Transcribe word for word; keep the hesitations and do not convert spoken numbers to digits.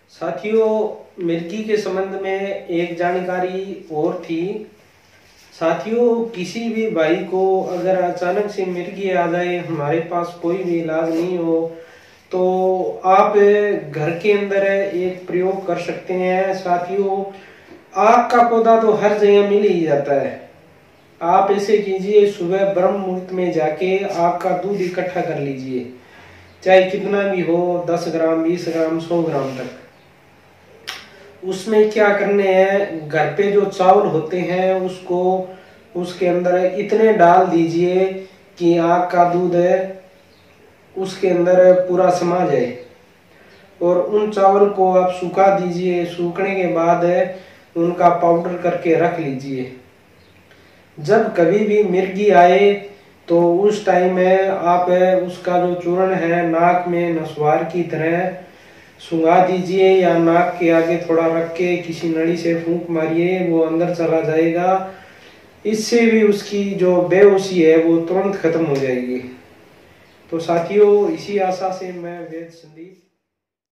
साथियों, मिर्गी के संबंध में एक जानकारी और थी। साथियों, किसी भी भाई को अगर अचानक से मिर्गी आ जाए, हमारे पास कोई भी इलाज नहीं हो, तो आप घर के अंदर एक प्रयोग कर सकते हैं। साथियों, आग का पौधा तो हर जगह मिल ही जाता है। आप ऐसे कीजिए, सुबह ब्रह्म मुहूर्त में जाके आग का दूध इकट्ठा कर लीजिए, चाहे कितना भी हो, दस ग्राम, बीस ग्राम, सौ ग्राम तक। उसमें क्या करने हैं, घर पे जो चावल होते हैं उसको उसके अंदर इतने डाल दीजिए कि आग का दूध है उसके अंदर पूरा समा जाए, और उन चावल को आप सुखा दीजिए। सूखने के बाद उनका पाउडर करके रख लीजिए। जब कभी भी मिर्गी आए तो उस टाइम में आप उसका जो चूर्ण है नाक में नसवार की तरह सुंघा दीजिए, या नाक के आगे थोड़ा रख के किसी नली से फूंक मारिए, वो अंदर चला जाएगा। इससे भी उसकी जो बेहोशी है वो तुरंत खत्म हो जाएगी। तो साथियों, इसी आशा से मैं वेद संदीप